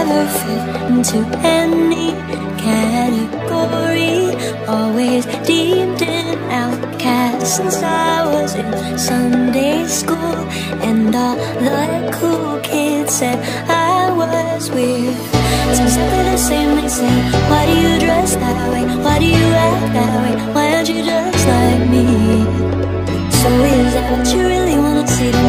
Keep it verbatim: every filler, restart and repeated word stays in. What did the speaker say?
never fit into any category. Always deemed an outcast since I was in Sunday school, and all the cool kids said I was weird. It's exactly the same. They say, why do you dress that way? Why do you act that way? Why aren't you just like me? So is that what you really wanna say to me?